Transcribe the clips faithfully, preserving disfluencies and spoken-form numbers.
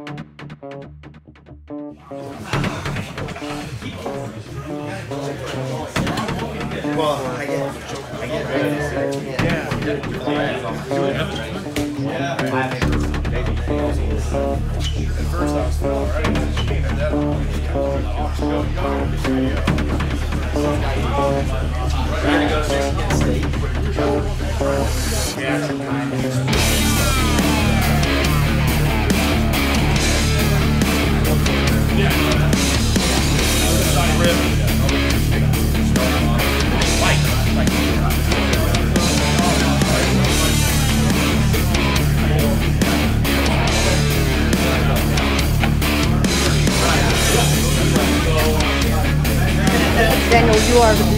Well, I get, I get ready to say, yeah. Yeah. At first I was feeling right, and then she came in that one. Trying to go to Michigan State. Yeah. Daniel, you are the beast.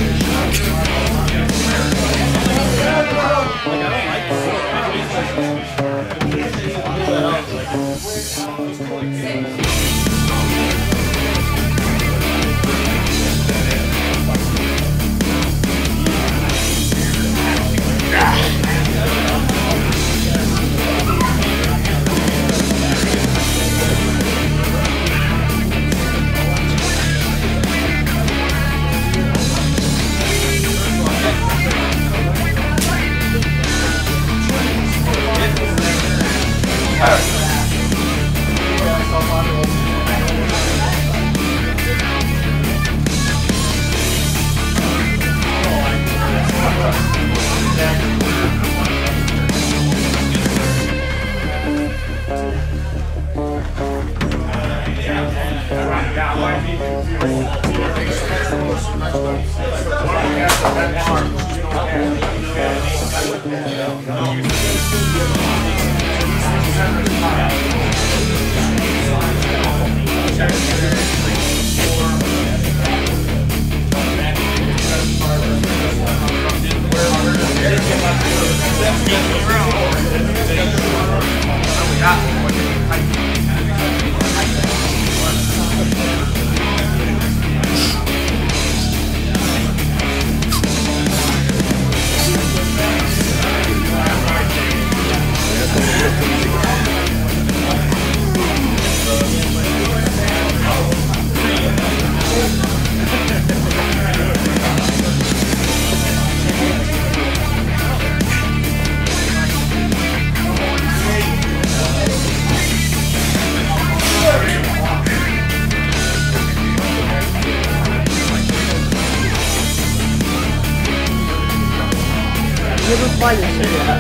You ever fly your shit out?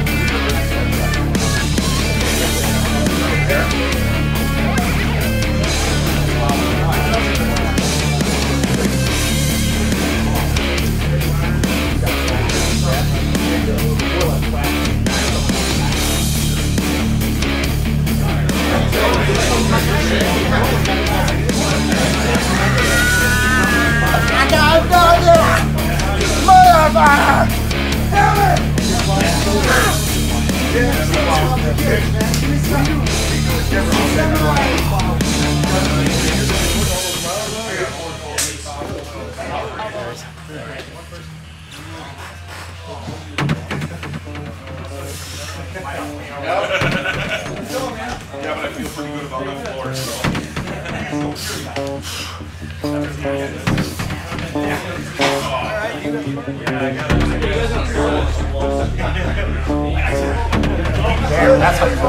I got another motherfucker! Damn it! Yeah, but I feel pretty good about that floor, so. Damn, that's what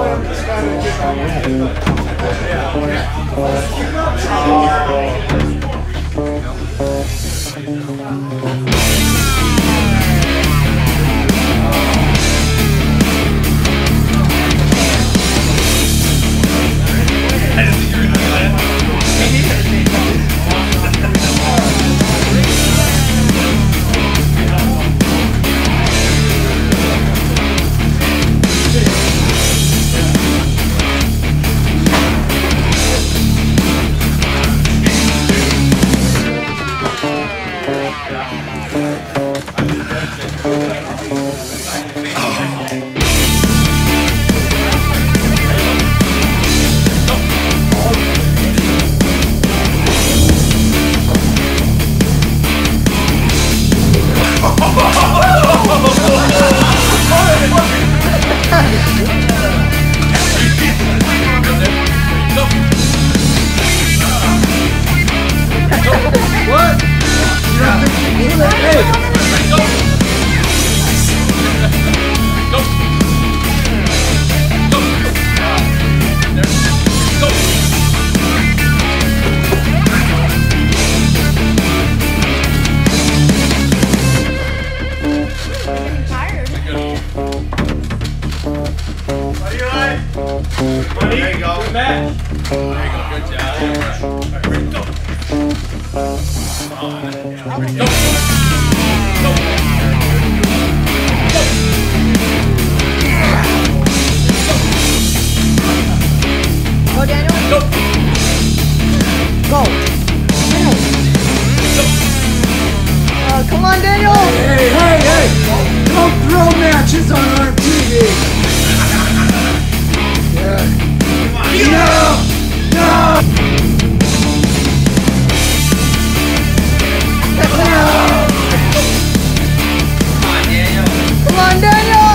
There you go. Good match. There you go. Good job. All right, ready, go. Come on. Go. Go. Go, Daniel. Go. Go. Go. Uh, come on, Daniel. Hey, hey, hey! Don't throw matches on our T V! Yeah. No! No! Come on, Daniel.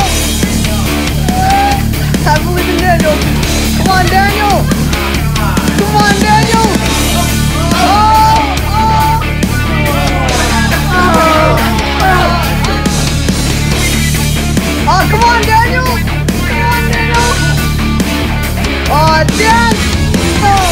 I believe in Daniel. Come on, Daniel. Come on, Daniel. Oh, oh. Oh, come on, Daniel! Come on, Daniel! Oh, Dan! Oh.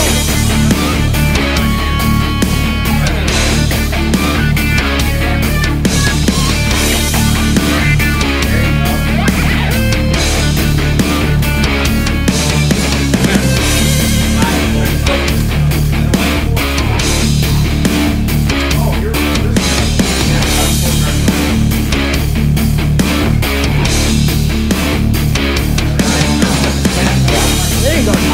There you go, Tom.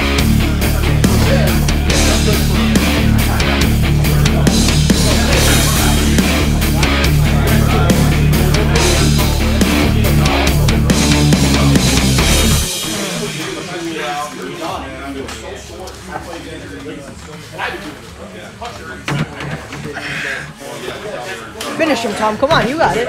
Finish him, Tom. Come on, you got it.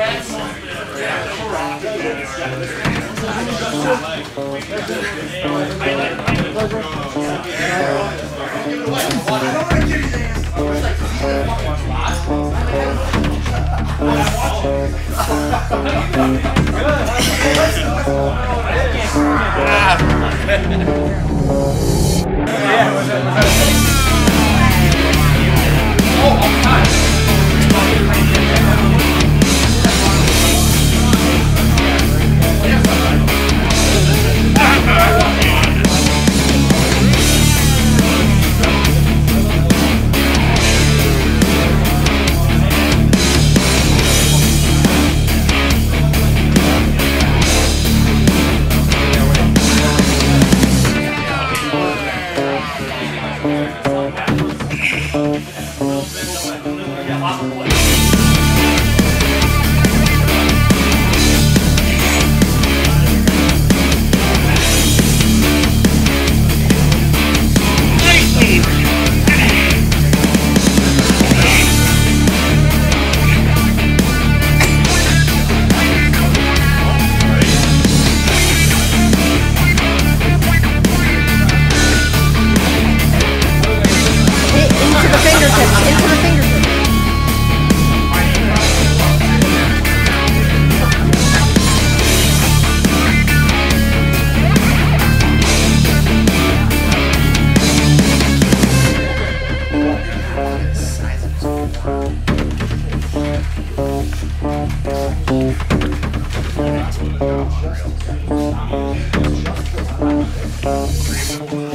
Three.